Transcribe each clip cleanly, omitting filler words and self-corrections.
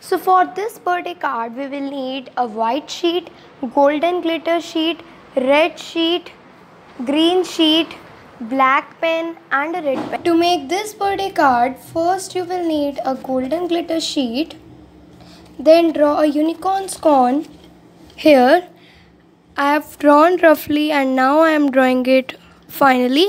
So for this birthday card, we will need a white sheet, golden glitter sheet, red sheet, green sheet, black pen and a red pen. To make this birthday card, first you will need a golden glitter sheet. Then draw a unicorn's corn. Here I have drawn roughly and now I am drawing it finally.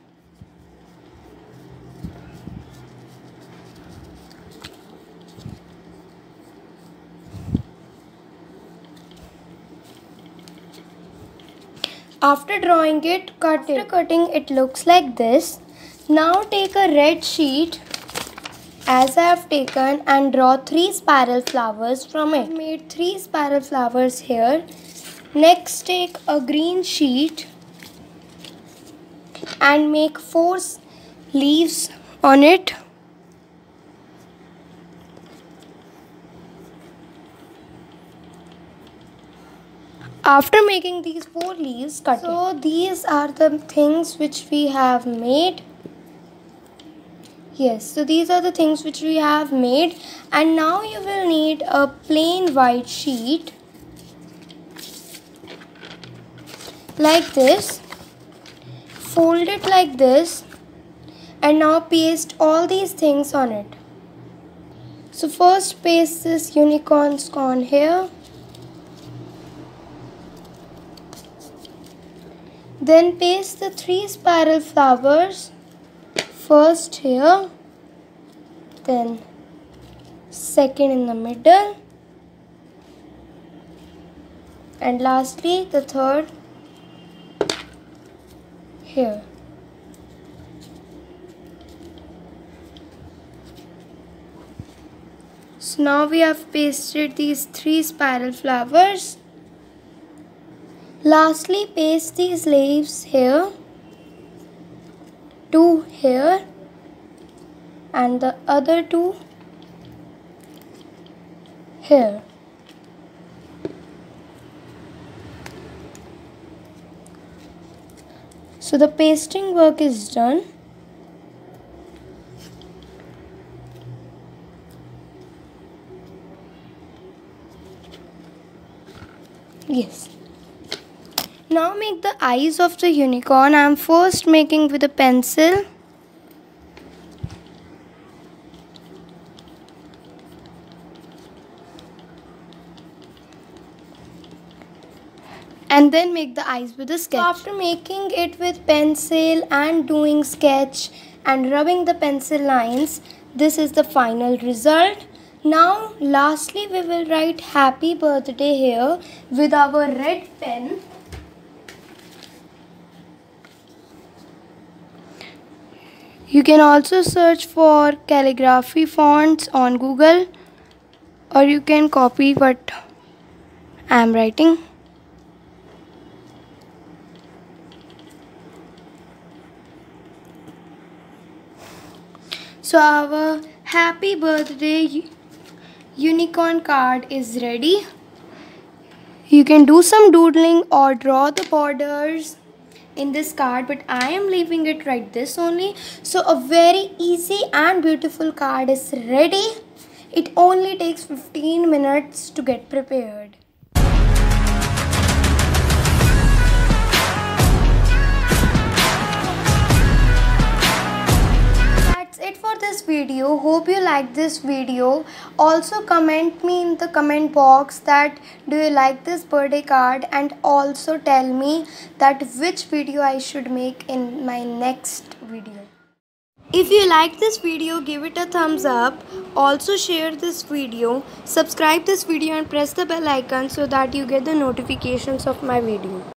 After drawing it, cut it. After cutting, it looks like this. Now take a red sheet as I have taken and draw 3 spiral flowers from it. I made 3 spiral flowers here. Next take a green sheet and make 4 leaves on it. After making these 4 leaves, cut it. So these are the things which we have made. Yes, so these are the things which we have made, and now you will need a plain white sheet like this. Fold it like this and now paste all these things on it. So first paste this unicorn's corn here. Then paste the 3 spiral flowers, first here, then second in the middle, and lastly the third here. So now we have pasted these 3 spiral flowers. Lastly, paste these leaves here, 2 here and the other 2 here. So the pasting work is done. Yes. Now make the eyes of the unicorn. I am first making with a pencil. And then make the eyes with a sketch. After making it with pencil and doing sketch and rubbing the pencil lines, this is the final result. Now lastly we will write happy birthday here with our red pen. You can also search for calligraphy fonts on Google, or you can copy what I am writing. So our happy birthday unicorn card is ready. You can do some doodling or draw the borders in this card, but I am leaving it like this only. So a very easy and beautiful card is ready. It only takes 15 minutes to get prepared. That's it for this video. Hope you liked this video. Also comment me in the comment box that do you like this birthday card, and also tell me that which video I should make in my next video. If you like this video, give it a thumbs up. Also share this video, subscribe this video and press the bell icon so that you get the notifications of my video.